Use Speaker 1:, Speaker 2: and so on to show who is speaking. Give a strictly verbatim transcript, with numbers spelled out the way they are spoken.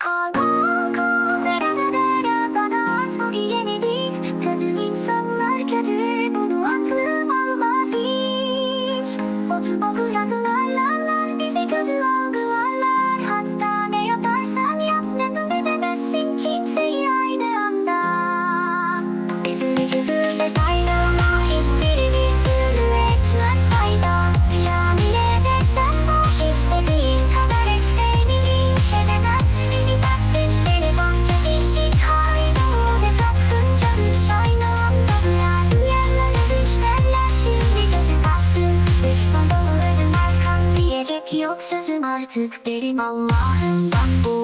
Speaker 1: Bana at bu diyemedik. Kötü insanlar kötü, bunu aklım almaz hiç. Oturup okuyaklarlar, bizi kötü algılarlar. Hatta ne yaparsan yap, memnun edemezsin kimseyi aynı anda. Küfür küfür de saygı ama hiçbirimiz türlü etmez fayda. Ya bile edersen boş, istediğin kadar et, beni linç edemezsin. Gidersin beni bonca incik haydut etrafınca üç aynı anda duyar. Duyanlar övünç derler, şimdi gözü kalktı. Düşman dolu önüm arkam, diyecek yok sözüm artık, derim Allah'ından bu.